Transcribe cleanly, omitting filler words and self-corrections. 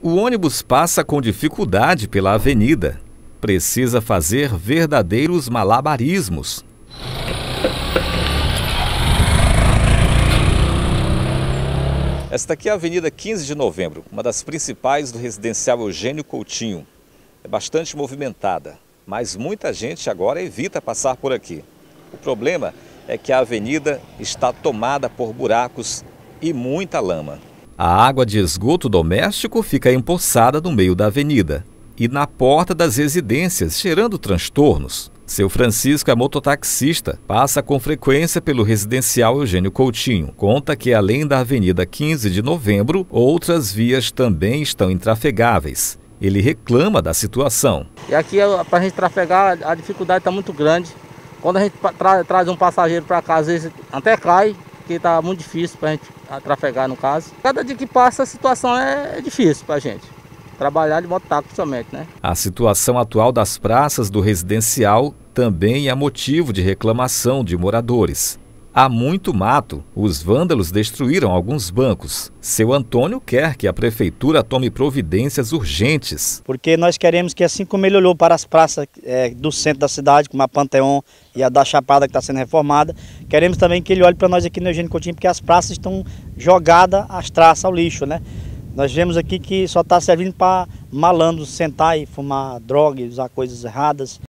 O ônibus passa com dificuldade pela avenida. Precisa fazer verdadeiros malabarismos. Esta aqui é a Avenida 15 de Novembro, uma das principais do residencial Eugênio Coutinho. É bastante movimentada, mas muita gente agora evita passar por aqui. O problema é que a avenida está tomada por buracos e muita lama. A água de esgoto doméstico fica empoçada no meio da avenida e na porta das residências, gerando transtornos. Seu Francisco é mototaxista, passa com frequência pelo residencial Eugênio Coutinho. Conta que, além da Avenida 15 de Novembro, outras vias também estão intrafegáveis. Ele reclama da situação. E aqui, para a gente trafegar, a dificuldade está muito grande. Quando a gente traz um passageiro para cá, às vezes até cai, porque está muito difícil para a gente trafegar, no caso. Cada dia que passa, a situação é difícil para a gente. Trabalhar de mototáxi somente, né? A situação atual das praças do residencial também é motivo de reclamação de moradores. Há muito mato. Os vândalos destruíram alguns bancos. Seu Antônio quer que a prefeitura tome providências urgentes. Porque nós queremos que, assim como ele olhou para as praças do centro da cidade, como a Panteão e a da Chapada, que está sendo reformada, queremos também que ele olhe para nós aqui no Eugênio Coutinho, porque as praças estão jogadas as traças ao lixo, né? Nós vemos aqui que só está servindo para malandros sentar e fumar droga e usar coisas erradas.